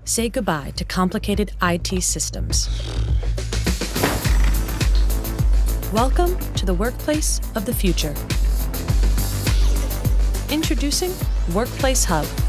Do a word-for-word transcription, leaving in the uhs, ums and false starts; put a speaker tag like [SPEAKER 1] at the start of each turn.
[SPEAKER 1] say goodbye to complicated I T systems. Welcome to the workplace of the future. Introducing Workplace Hub.